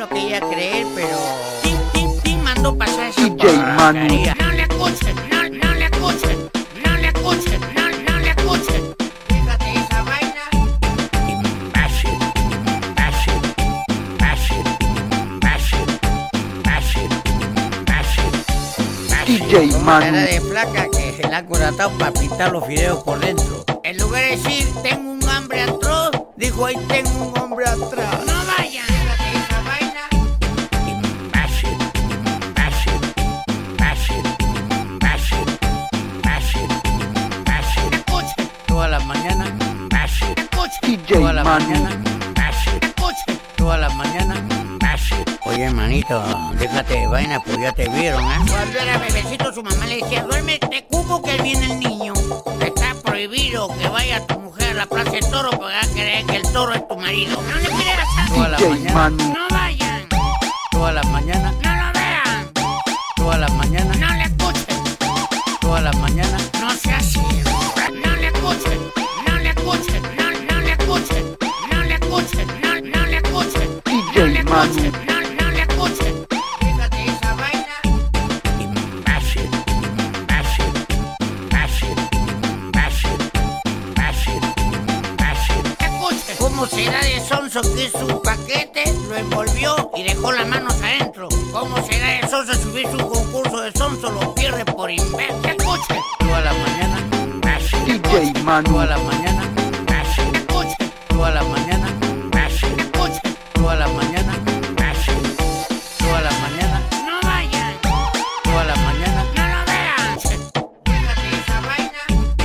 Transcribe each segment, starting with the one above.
lo quería creer, pero... ¿Quién mandó pasar esa DJ Manu. porcaría? No le escuchen, no le escuchen, no le escuchen, no le escuchen. Fíjate esa vaina. DJ Manu. Cara de flaca que se la ha curatado para pintar los fideos por dentro. En lugar de decir, tengo un hambre atroz, dijo, ahí tengo un hombre atrás. No vayan. Fíjate esa vaina. Escuchen. Todas las mañanas. Escuchen. DJ Todas las Manu. mañanas. Escuchen. Todas las mañanas. Oye, hermanito, déjate de vaina, pues ya te vieron, ¿eh? Cuando era bebecito, su mamá le decía, duérmete, cuco, que viene el niño. Está prohibido que vaya tu mujer a la plaza de toro porque va a creer que el toro es tu marido. No le creas tanto. Todas las DJ mañanas. Manu. No vayan. Todas las mañanas. No lo vean. Todas las mañanas. No le escuchen. Todas las mañanas. No sea así. No le escuchen. No le escuchen. No le escuchen. No le escuchen. No le escuchen. DJ Manu. No le escuchen. Fíjate esa vaina. Escuchen. ¿Cómo será de sonso que su paquete lo envolvió y dejó las manos adentro? ¿Cómo será de sonso si hubiese un concurso de sonso lo pierde por imbécil? Escuchen. Todas las mañanas. DJ Manu. Todas las mañanas. Escuchen. Todas las mañanas. Escuchen. Todas las mañanas. Todas las mañanas. No vayan. Todas las mañanas. No lo vean. Fíjate esa vaina.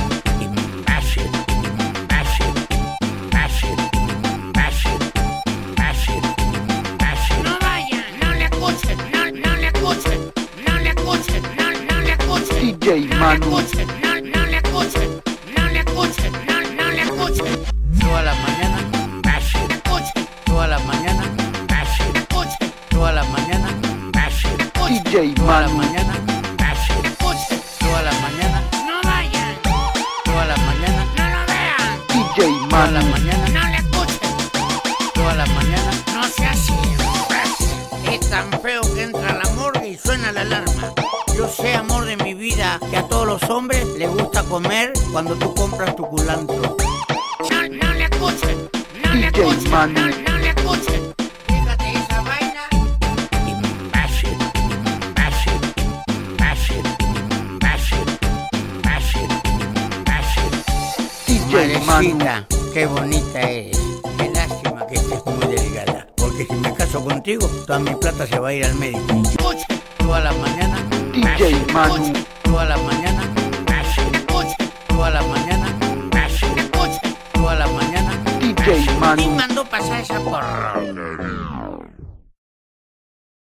No vayan. No le escuchen. No le escuchen. No le escuchen. No le escuchen. DJ No le Manu. escuchen. No le escuchen. No le escuchen. No le escuchen. Todas las mañanas. Escuchen. Todas las mañanas. Escuchen. Todas las mañanas. Escuchen. DJ Todas las Manu. mañanas. Escuchen. Todas las mañanas. No vayan. Todas las mañanas. No lo vean. DJ Todas las Manu. mañanas. No le escuchen. Todas las mañanas. No sea así. Es tan feo que entra a la morgue y suena la alarma. Yo sé, amor de mi vida, que a todos los hombres les gusta comer cuando tú compras tu culantro. No le escuchen. No le DJ escuchen. Manu. No le escuchen. Fíjate esa vaina. DJ Manu. Madrecita, qué bonita eres. Qué lástima que estés muy delgada. Porque si me caso contigo, toda mi plata se va a ir al médico. Escuchen. Todas las mañanas. DJ Manu. Escuchen. Todas las mañanas. Escuchen. Todas las mañanas. Escuchen. Todas las mañanas. DJ ¿Quién Manu. mandó pasar esa porra?